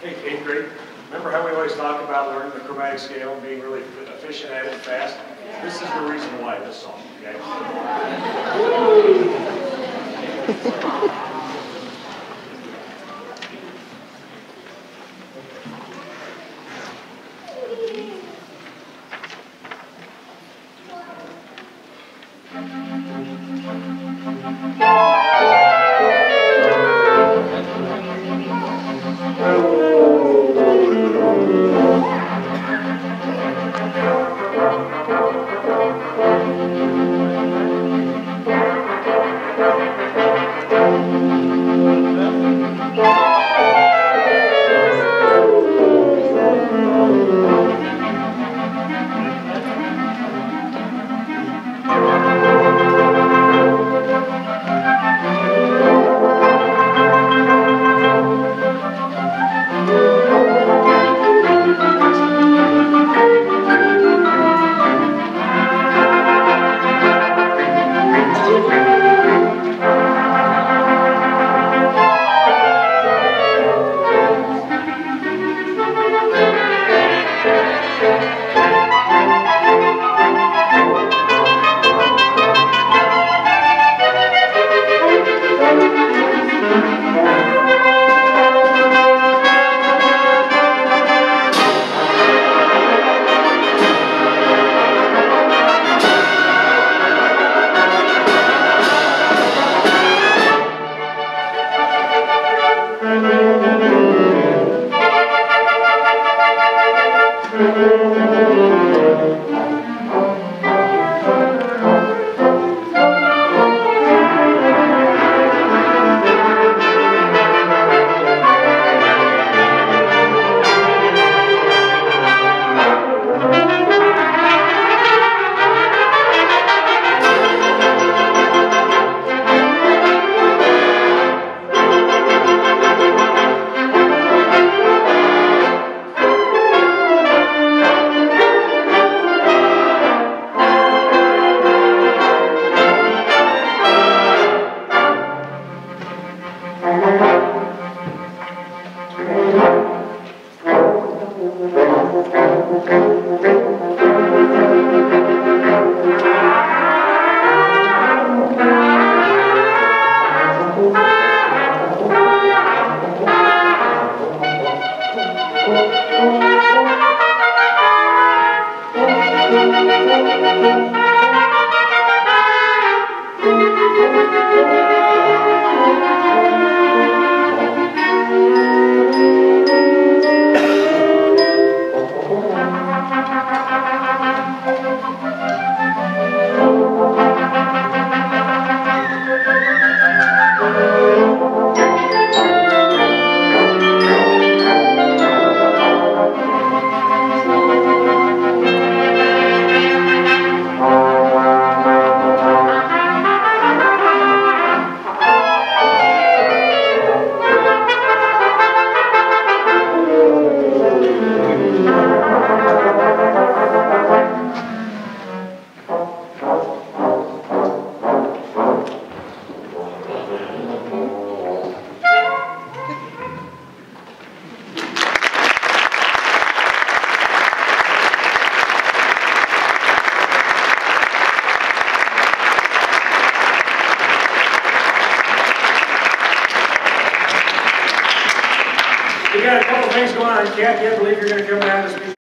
Hey, eighth grade, remember how we always talk about learning the chromatic scale and being really efficient at it and fast? This is the reason why this song, okay? We got a couple things going on. Kat, can't believe you're going to come down to speak.